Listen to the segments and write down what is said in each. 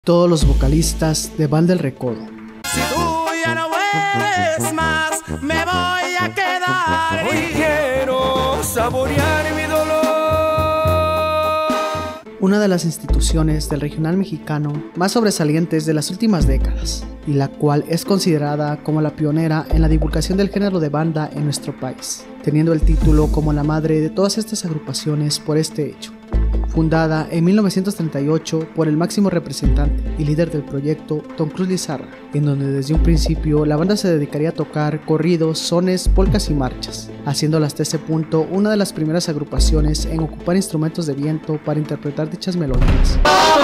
Todos los vocalistas de Banda El Recodo. Si tú ya no vuelves más, me voy a quedar. Hoy quiero saborear mi dolor. Una de las instituciones del regional mexicano más sobresalientes de las últimas décadas, y la cual es considerada como la pionera en la divulgación del género de banda en nuestro país, teniendo el título como la madre de todas estas agrupaciones por este hecho. Fundada en 1938 por el máximo representante y líder del proyecto, Don Cruz Lizárraga, en donde desde un principio la banda se dedicaría a tocar corridos, sones, polcas y marchas, haciéndola hasta ese punto una de las primeras agrupaciones en ocupar instrumentos de viento para interpretar dichas melodías.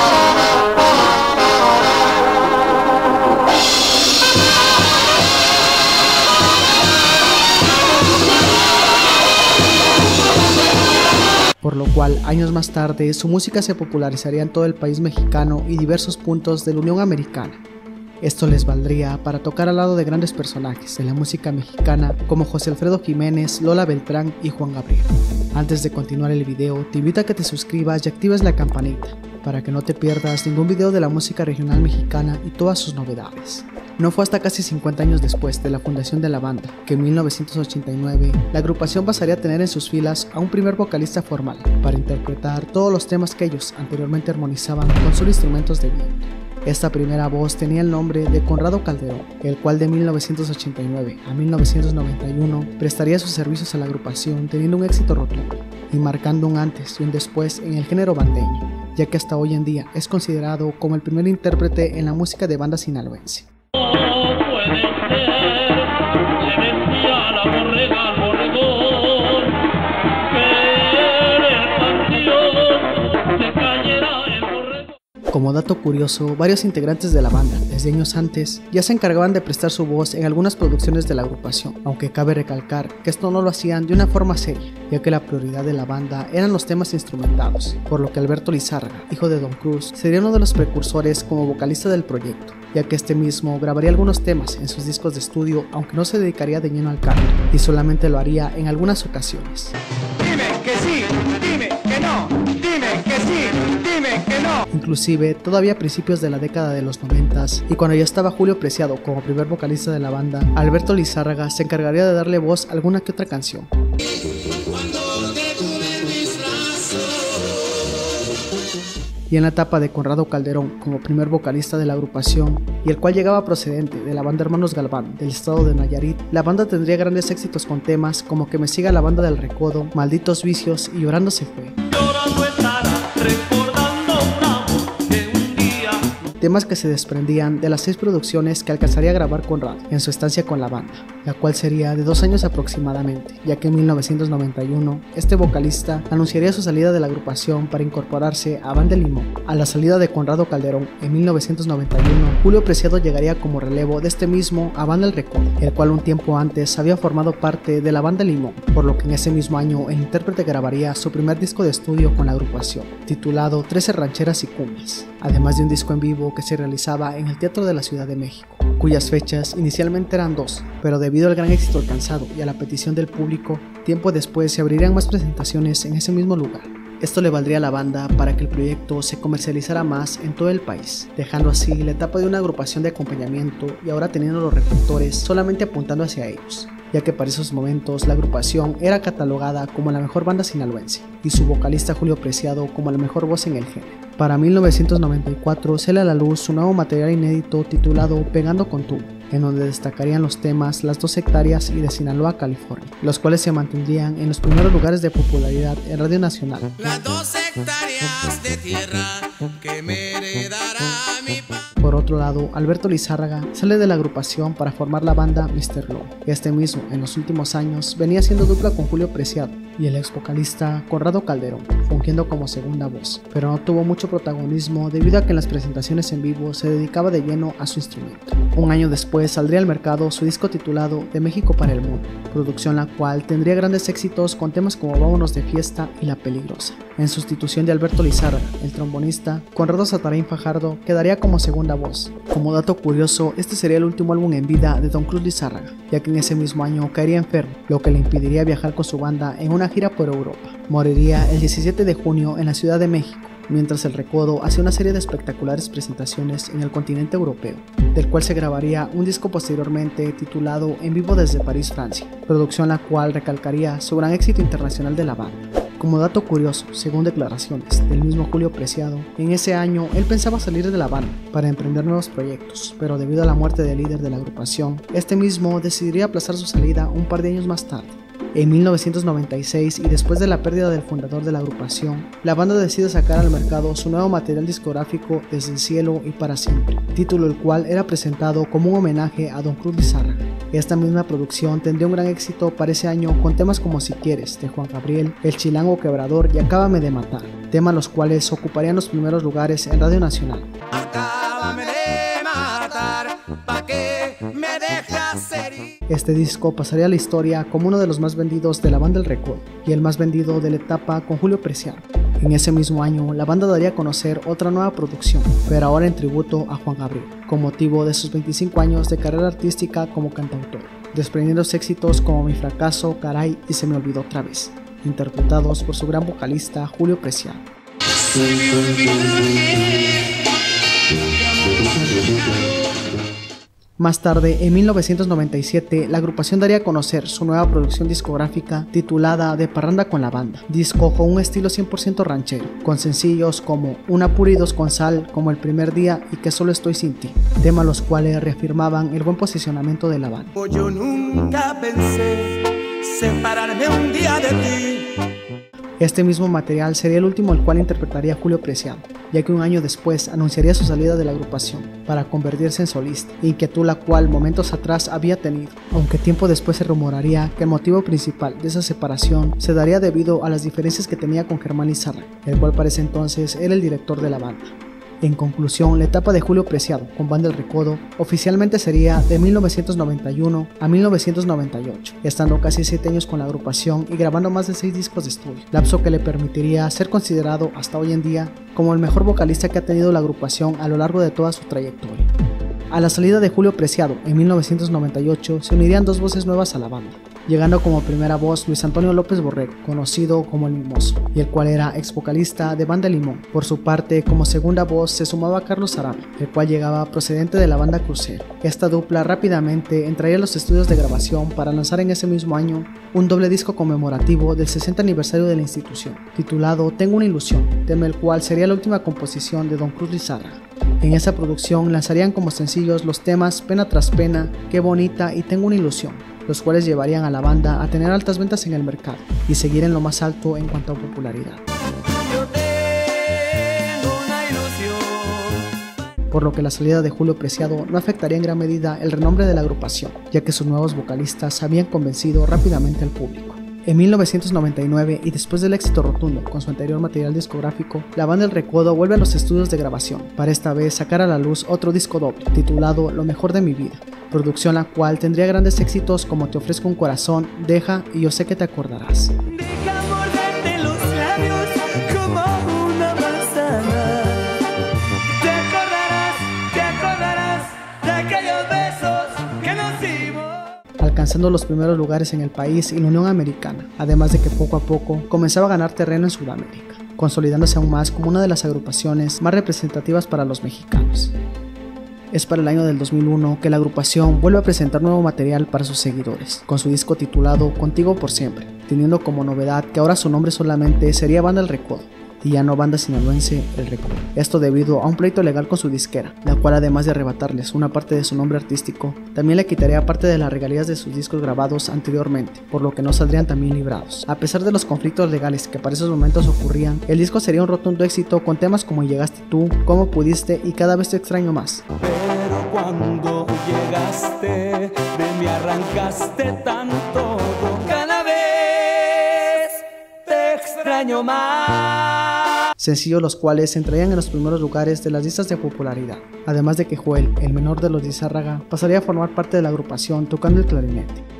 Por lo cual, años más tarde, su música se popularizaría en todo el país mexicano y diversos puntos de la Unión Americana. Esto les valdría para tocar al lado de grandes personajes de la música mexicana como José Alfredo Jiménez, Lola Beltrán y Juan Gabriel. Antes de continuar el video, te invito a que te suscribas y actives la campanita para que no te pierdas ningún video de la música regional mexicana y todas sus novedades. No fue hasta casi 50 años después de la fundación de la banda, que en 1989 la agrupación pasaría a tener en sus filas a un primer vocalista formal para interpretar todos los temas que ellos anteriormente armonizaban con sus instrumentos de viento. Esta primera voz tenía el nombre de Conrado Calderón, el cual de 1989 a 1991 prestaría sus servicios a la agrupación teniendo un éxito rotundo y marcando un antes y un después en el género bandeño, ya que hasta hoy en día es considerado como el primer intérprete en la música de banda sinaloense. Como dato curioso, varios integrantes de la banda, desde años antes, ya se encargaban de prestar su voz en algunas producciones de la agrupación, aunque cabe recalcar que esto no lo hacían de una forma seria, ya que la prioridad de la banda eran los temas instrumentados, por lo que Alberto Lizárraga, hijo de Don Cruz, sería uno de los precursores como vocalista del proyecto, ya que este mismo grabaría algunos temas en sus discos de estudio, aunque no se dedicaría de lleno al canto, y solamente lo haría en algunas ocasiones. Dime que sí, dime que no, dime que sí, dime que no. Inclusive, todavía a principios de la década de los 90s, y cuando ya estaba Julio Preciado como primer vocalista de la banda, Alberto Lizárraga se encargaría de darle voz a alguna que otra canción. Y en la etapa de Conrado Calderón como primer vocalista de la agrupación, y el cual llegaba procedente de la banda Hermanos Galván del estado de Nayarit, la banda tendría grandes éxitos con temas como Que me siga la banda del Recodo, Malditos vicios y Llorando se fue. Temas que se desprendían de las 6 producciones que alcanzaría a grabar Conrado en su estancia con la banda, la cual sería de 2 años aproximadamente, ya que en 1991 este vocalista anunciaría su salida de la agrupación para incorporarse a Banda El Limón. A la salida de Conrado Calderón en 1991, Julio Preciado llegaría como relevo de este mismo a Banda El Recodo, el cual un tiempo antes había formado parte de la Banda El Limón, por lo que en ese mismo año el intérprete grabaría su primer disco de estudio con la agrupación, titulado 13 rancheras y cumbias, además de un disco en vivo que se realizaba en el Teatro de la Ciudad de México, cuyas fechas inicialmente eran 2, pero debido al gran éxito alcanzado y a la petición del público, tiempo después se abrirían más presentaciones en ese mismo lugar. Esto le valdría a la banda para que el proyecto se comercializara más en todo el país, dejando así la etapa de una agrupación de acompañamiento y ahora teniendo los reflectores solamente apuntando hacia ellos, ya que para esos momentos la agrupación era catalogada como la mejor banda sinaloense y su vocalista Julio Preciado como la mejor voz en el género. Para 1994 sale a la luz su nuevo material inédito titulado Pegando con Tubo, en donde destacarían los temas Las 2 hectáreas y de Sinaloa, California, los cuales se mantendrían en los primeros lugares de popularidad en Radio Nacional. Las 2 hectáreas de tierra que me heredará mi padre. Por otro lado, Alberto Lizárraga sale de la agrupación para formar la banda Mr. Low. Este mismo, en los últimos años, venía siendo dupla con Julio Preciado y el ex vocalista Conrado Calderón, fungiendo como segunda voz, pero no tuvo mucho protagonismo debido a que en las presentaciones en vivo se dedicaba de lleno a su instrumento. Un año después saldría al mercado su disco titulado De México para el Mundo, producción la cual tendría grandes éxitos con temas como Vámonos de fiesta y La Peligrosa. En sustitución de Alberto Lizárraga, el trombonista, Conrado Satarín Fajardo quedaría como segunda voz. Como dato curioso, este sería el último álbum en vida de Don Cruz Lizárraga, ya que en ese mismo año caería enfermo, lo que le impediría viajar con su banda en una gira por Europa. Moriría el 17 de junio en la Ciudad de México, mientras el Recodo hacía una serie de espectaculares presentaciones en el continente europeo, del cual se grabaría un disco posteriormente titulado En vivo desde París, Francia, producción la cual recalcaría su gran éxito internacional de la banda. Como dato curioso, según declaraciones del mismo Julio Preciado, en ese año él pensaba salir de la banda para emprender nuevos proyectos, pero debido a la muerte del líder de la agrupación, este mismo decidiría aplazar su salida un par de años más tarde. En 1996, y después de la pérdida del fundador de la agrupación, la banda decide sacar al mercado su nuevo material discográfico Desde el cielo y para siempre, título el cual era presentado como un homenaje a Don Cruz Lizárraga. Esta misma producción tendría un gran éxito para ese año con temas como Si quieres, de Juan Gabriel, El Chilango Quebrador y Acábame de matar, temas los cuales ocuparían los primeros lugares en Radio Nacional. Acábame de matar, ¿pa' qué me dejas herir? Este disco pasaría a la historia como uno de los más vendidos de la banda El Recodo y el más vendido de la etapa con Julio Preciado. En ese mismo año, la banda daría a conocer otra nueva producción, pero ahora en tributo a Juan Gabriel, con motivo de sus 25 años de carrera artística como cantautor, desprendiéndose éxitos como Mi fracaso, Caray y Se me olvidó otra vez, interpretados por su gran vocalista Julio Preciado. Más tarde, en 1997, la agrupación daría a conocer su nueva producción discográfica titulada De Parranda con la Banda, disco con un estilo 100% ranchero, con sencillos como Una pura y dos con sal, como El primer día y Que solo estoy sin ti, temas los cuales reafirmaban el buen posicionamiento de la banda. Yo nunca pensé separarme un día de ti. Este mismo material sería el último el cual interpretaría Julio Preciado, ya que un año después anunciaría su salida de la agrupación para convertirse en solista, inquietud la cual momentos atrás había tenido, aunque tiempo después se rumoraría que el motivo principal de esa separación se daría debido a las diferencias que tenía con Germán Lizárraga, el cual para ese entonces era el director de la banda. En conclusión, la etapa de Julio Preciado con Banda El Recodo oficialmente sería de 1991 a 1998, estando casi 7 años con la agrupación y grabando más de 6 discos de estudio, lapso que le permitiría ser considerado hasta hoy en día como el mejor vocalista que ha tenido la agrupación a lo largo de toda su trayectoria. A la salida de Julio Preciado en 1998 se unirían 2 voces nuevas a la banda, llegando como primera voz Luis Antonio López Borrego, conocido como El Mimoso, y el cual era ex vocalista de Banda Limón. Por su parte, como segunda voz se sumaba Carlos Arana, el cual llegaba procedente de la banda Crucero. Esta dupla rápidamente entraría a los estudios de grabación para lanzar en ese mismo año un doble disco conmemorativo del 60 aniversario de la institución, titulado Tengo una ilusión, tema el cual sería la última composición de Don Cruz Lizárraga. En esa producción lanzarían como sencillos los temas Pena tras pena, Qué bonita y Tengo una ilusión, los cuales llevarían a la banda a tener altas ventas en el mercado y seguir en lo más alto en cuanto a popularidad. Por lo que la salida de Julio Preciado no afectaría en gran medida el renombre de la agrupación, ya que sus nuevos vocalistas habían convencido rápidamente al público. En 1999, y después del éxito rotundo con su anterior material discográfico, la banda El Recodo vuelve a los estudios de grabación, para esta vez sacar a la luz otro disco doble, titulado Lo mejor de mi vida, producción la cual tendría grandes éxitos como Te ofrezco un corazón, Deja y Yo sé que te acordarás. Deja morderte los labios como una manzana. Te acordarás de aquellos besos que nos dimos. Alcanzando los primeros lugares en el país y la Unión Americana, además de que poco a poco comenzaba a ganar terreno en Sudamérica, consolidándose aún más como una de las agrupaciones más representativas para los mexicanos. Es para el año del 2001 que la agrupación vuelve a presentar nuevo material para sus seguidores, con su disco titulado Contigo por siempre, teniendo como novedad que ahora su nombre solamente sería Banda El Recodo, y ya no Banda Sinaloense El Recodo. Esto debido a un pleito legal con su disquera, la cual además de arrebatarles una parte de su nombre artístico, también le quitaría parte de las regalías de sus discos grabados anteriormente, por lo que no saldrían también librados. A pesar de los conflictos legales que para esos momentos ocurrían, el disco sería un rotundo éxito con temas como Llegaste tú, Cómo pudiste y Cada vez te extraño más. Pero cuando llegaste, de mí arrancaste tanto, cada vez te extraño más. Sencillos los cuales entrarían en los primeros lugares de las listas de popularidad, además de que Joel, el menor de los Lizárraga, pasaría a formar parte de la agrupación tocando el clarinete.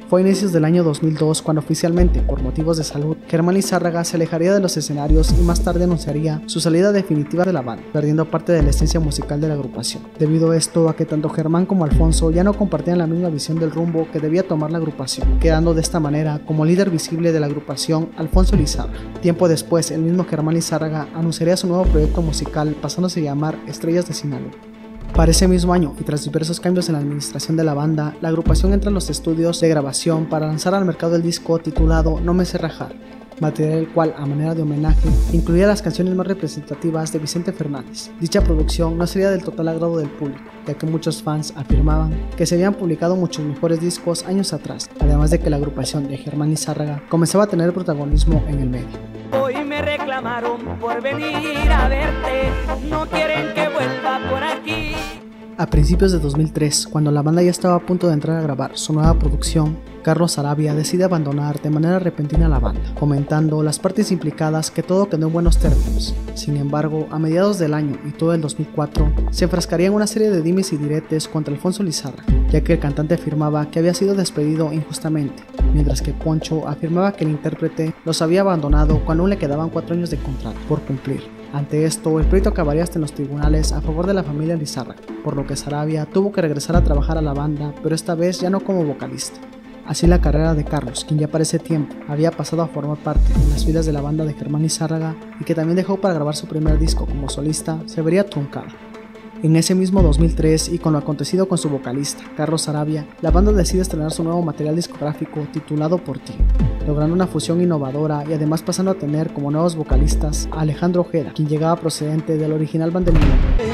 Fue a inicios del año 2002 cuando oficialmente, por motivos de salud, Germán Lizárraga se alejaría de los escenarios y más tarde anunciaría su salida definitiva de la banda, perdiendo parte de la esencia musical de la agrupación. Debido a esto a que tanto Germán como Alfonso ya no compartían la misma visión del rumbo que debía tomar la agrupación, quedando de esta manera como líder visible de la agrupación Alfonso Lizárraga. Tiempo después, el mismo Germán Lizárraga anunciaría su nuevo proyecto musical pasándose a llamar Estrellas de Sinaloa. Para ese mismo año, y tras diversos cambios en la administración de la banda, la agrupación entra en los estudios de grabación para lanzar al mercado el disco titulado No me sé rajar, material el cual, a manera de homenaje, incluía las canciones más representativas de Vicente Fernández. Dicha producción no sería del total agrado del público, ya que muchos fans afirmaban que se habían publicado muchos mejores discos años atrás, además de que la agrupación de Germán Lizárraga comenzaba a tener protagonismo en el medio. Hoy me reclamaron por venir a verte, no quieren que vuelva por aquí. A principios de 2003, cuando la banda ya estaba a punto de entrar a grabar su nueva producción, Carlos Sarabia decide abandonar de manera repentina la banda, comentando las partes implicadas que todo quedó en buenos términos. Sin embargo, a mediados del año y todo el 2004, se enfrascaría en una serie de dimes y diretes contra Alfonso Lizárraga, ya que el cantante afirmaba que había sido despedido injustamente, mientras que Poncho afirmaba que el intérprete los había abandonado cuando aún le quedaban 4 años de contrato por cumplir. Ante esto, el pleito acabaría hasta en los tribunales a favor de la familia Lizárraga, por lo que Sarabia tuvo que regresar a trabajar a la banda, pero esta vez ya no como vocalista. Así la carrera de Carlos, quien ya para ese tiempo había pasado a formar parte de las filas de la banda de Germán Lizárraga y que también dejó para grabar su primer disco como solista, se vería truncada. En ese mismo 2003, y con lo acontecido con su vocalista, Carlos Sarabia, la banda decide estrenar su nuevo material discográfico titulado Por Ti, logrando una fusión innovadora y además pasando a tener como nuevos vocalistas a Alejandro Ojeda, quien llegaba procedente del original Banderillero,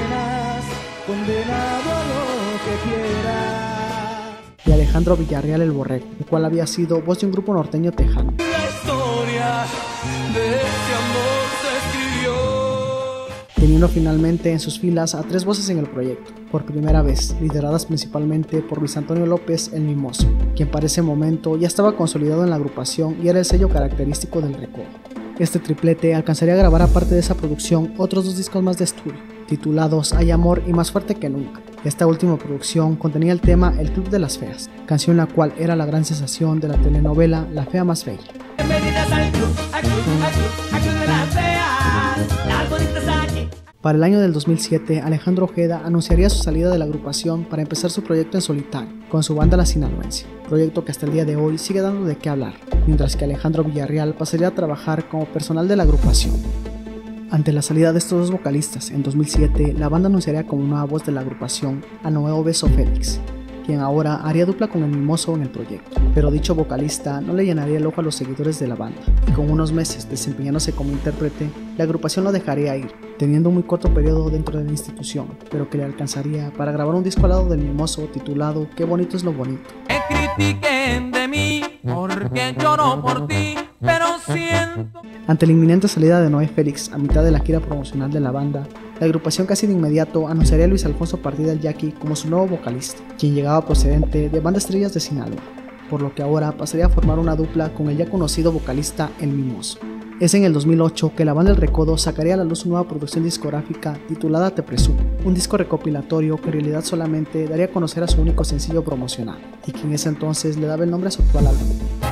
y Alejandro Villarreal el Borrego, el cual había sido voz de un grupo norteño tejano. La historia de este amor se escribió. Teniendo finalmente en sus filas a 3 voces en el proyecto, por primera vez, lideradas principalmente por Luis Antonio López el Mimoso, quien para ese momento ya estaba consolidado en la agrupación y era el sello característico del Recodo. Este triplete alcanzaría a grabar aparte de esa producción otros 2 discos más de estudio, titulados Hay Amor y Más Fuerte que Nunca. Esta última producción contenía el tema El Club de las Feas, canción la cual era la gran sensación de la telenovela La Fea Más Bella. Bienvenidas al club, al club de las feas, las bonitas aquí. Para el año del 2007, Alejandro Ojeda anunciaría su salida de la agrupación para empezar su proyecto en solitario, con su banda La Sinaloense, proyecto que hasta el día de hoy sigue dando de qué hablar, mientras que Alejandro Villarreal pasaría a trabajar como personal de la agrupación. Ante la salida de estos 2 vocalistas en 2007, la banda anunciaría como nueva voz de la agrupación a Noé Obeso Félix, quien ahora haría dupla con el Mimoso en el proyecto, pero dicho vocalista no le llenaría el ojo a los seguidores de la banda, y con unos meses desempeñándose como intérprete, la agrupación lo dejaría ir, teniendo un muy corto periodo dentro de la institución, pero que le alcanzaría para grabar un disco al lado del Mimoso titulado Qué bonito es lo bonito. Que critiquen de mí, porque lloro por ti, pero siento. Ante la inminente salida de Noé Félix a mitad de la gira promocional de la banda, la agrupación casi de inmediato anunciaría a Luis Alfonso Partida el Yaqui como su nuevo vocalista, quien llegaba procedente de Banda Estrellas de Sinaloa, por lo que ahora pasaría a formar una dupla con el ya conocido vocalista El Mimoso. Es en el 2008 que la banda El Recodo sacaría a la luz su nueva producción discográfica titulada Te Presumo, un disco recopilatorio que en realidad solamente daría a conocer a su único sencillo promocional, y que en ese entonces le daba el nombre a su actual álbum.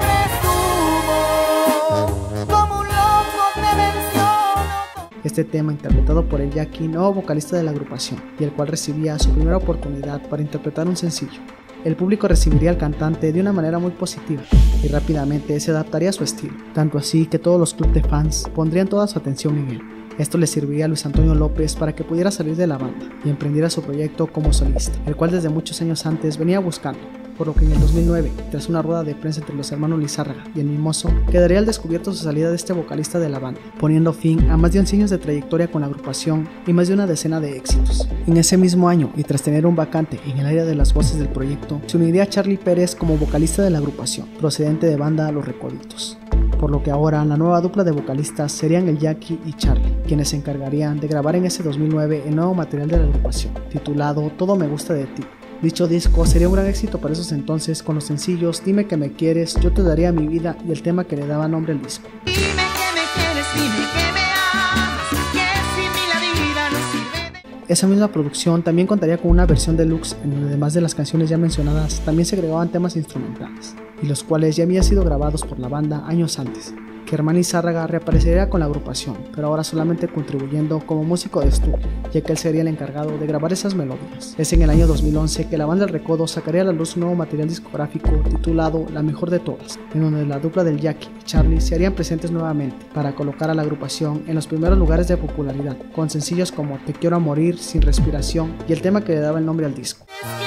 Este tema, interpretado por el Yaqui, nuevo vocalista de la agrupación, y el cual recibía su primera oportunidad para interpretar un sencillo. El público recibiría al cantante de una manera muy positiva y rápidamente se adaptaría a su estilo, tanto así que todos los clubes de fans pondrían toda su atención en él. Esto le serviría a Luis Antonio López para que pudiera salir de la banda y emprendiera su proyecto como solista, el cual desde muchos años antes venía buscando, por lo que en el 2009, tras una rueda de prensa entre los hermanos Lizárraga y el Mimoso, quedaría al descubierto su salida de este vocalista de la banda, poniendo fin a más de 11 años de trayectoria con la agrupación y más de una decena de éxitos. En ese mismo año, y tras tener un vacante en el área de las voces del proyecto, se uniría a Charlie Pérez como vocalista de la agrupación, procedente de banda Los Recoditos, por lo que ahora la nueva dupla de vocalistas serían el Yaqui y Charlie, quienes se encargarían de grabar en ese 2009 el nuevo material de la agrupación, titulado Todo me gusta de ti. Dicho disco sería un gran éxito para esos entonces con los sencillos Dime que me quieres, Yo te daría mi vida y el tema que le daba nombre al disco. Dime que me quieres, dime que me amas, que sin mí la vida no sirve de... Esa misma producción también contaría con una versión deluxe en donde además de las canciones ya mencionadas también se agregaban temas instrumentales, y los cuales ya habían sido grabados por la banda años antes. Germán Lizárraga reaparecería con la agrupación, pero ahora solamente contribuyendo como músico de estudio, ya que él sería el encargado de grabar esas melodías. Es en el año 2011 que la banda El Recodo sacaría a la luz un nuevo material discográfico titulado La Mejor de Todas, en donde la dupla del Jackie y Charlie se harían presentes nuevamente para colocar a la agrupación en los primeros lugares de popularidad, con sencillos como Te Quiero a Morir, Sin Respiración y el tema que le daba el nombre al disco.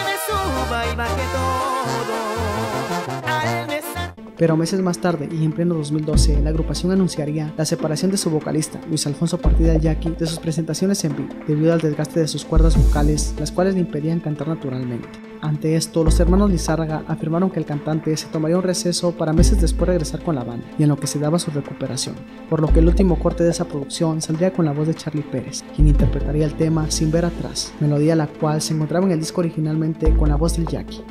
Pero meses más tarde y en pleno 2012, la agrupación anunciaría la separación de su vocalista, Luis Alfonso Partida el Jackie, de sus presentaciones en vivo, debido al desgaste de sus cuerdas vocales, las cuales le impedían cantar naturalmente. Ante esto, los hermanos Lizárraga afirmaron que el cantante se tomaría un receso para meses después regresar con la banda, y en lo que se daba su recuperación, por lo que el último corte de esa producción saldría con la voz de Charlie Pérez, quien interpretaría el tema Sin Ver Atrás, melodía la cual se encontraba en el disco originalmente con la voz del Jackie.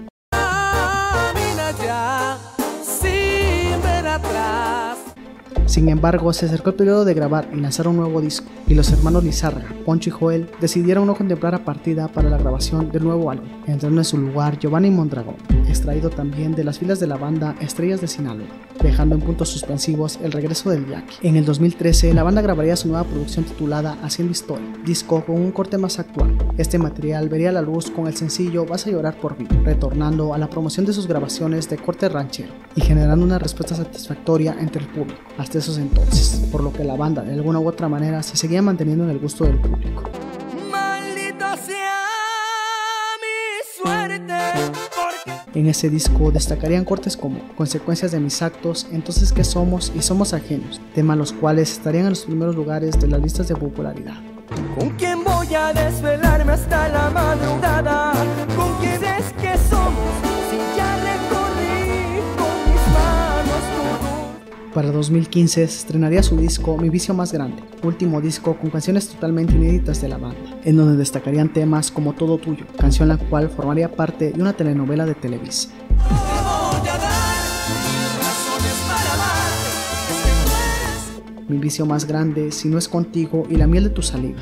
Sin embargo, se acercó el periodo de grabar y lanzar un nuevo disco, y los hermanos Lizárraga, Poncho y Joel, decidieron no contemplar a Partida para la grabación del nuevo álbum, entrando en su lugar Giovanni Mondragón, extraído también de las filas de la banda Estrellas de Sinaloa, dejando en puntos suspensivos el regreso del Jackie. En el 2013, la banda grabaría su nueva producción titulada Haciendo Historia, disco con un corte más actual. Este material vería la luz con el sencillo Vas a Llorar por Mí, retornando a la promoción de sus grabaciones de corte ranchero y generando una respuesta satisfactoria entre el público hasta esos entonces, por lo que la banda de alguna u otra manera se seguía manteniendo en el gusto del público. Maldito sea mi suerte, porque... En ese disco destacarían cortes como Consecuencias de mis actos, Entonces ¿qué somos? Y Somos ajenos, temas los cuales estarían en los primeros lugares de las listas de popularidad. ¿Con quién voy a desvelarme hasta la madrugada? ¿Con quién es que somos? Si ya recorrí con mis manos todo. Para 2015 se estrenaría su disco Mi Vicio Más Grande, último disco con canciones totalmente inéditas de la banda, en donde destacarían temas como Todo Tuyo, canción la cual formaría parte de una telenovela de Televisa. Mi vicio más grande, Si no es contigo y La miel de tu saliva.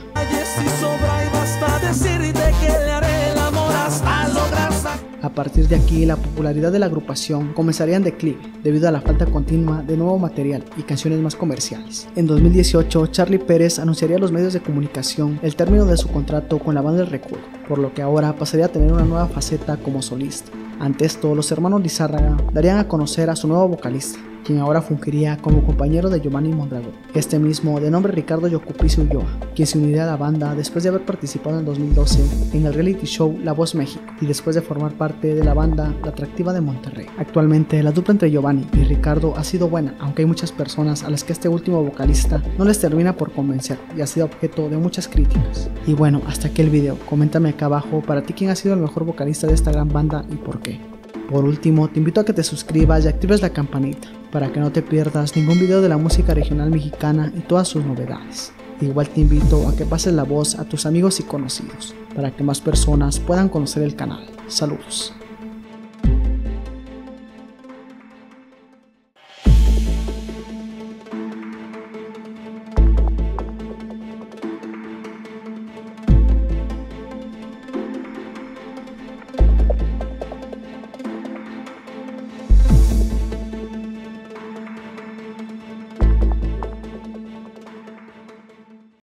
A partir de aquí, la popularidad de la agrupación comenzaría en declive, debido a la falta continua de nuevo material y canciones más comerciales. En 2018, Charlie Pérez anunciaría a los medios de comunicación el término de su contrato con la banda El Recodo, por lo que ahora pasaría a tener una nueva faceta como solista. Ante esto, los hermanos Lizárraga darían a conocer a su nuevo vocalista, quien ahora fungiría como compañero de Giovanni Mondragón, este mismo de nombre Ricardo Yocupicio Ulloa, quien se uniría a la banda después de haber participado en 2012 en el reality show La Voz México y después de formar parte de la banda La Atractiva de Monterrey. Actualmente la dupla entre Giovanni y Ricardo ha sido buena, aunque hay muchas personas a las que este último vocalista no les termina por convencer y ha sido objeto de muchas críticas. Y bueno, hasta aquí el video, coméntame acá abajo para ti quién ha sido el mejor vocalista de esta gran banda y por qué. Por último, te invito a que te suscribas y actives la campanita para que no te pierdas ningún video de la música regional mexicana y todas sus novedades. Igual te invito a que pases la voz a tus amigos y conocidos para que más personas puedan conocer el canal. Saludos.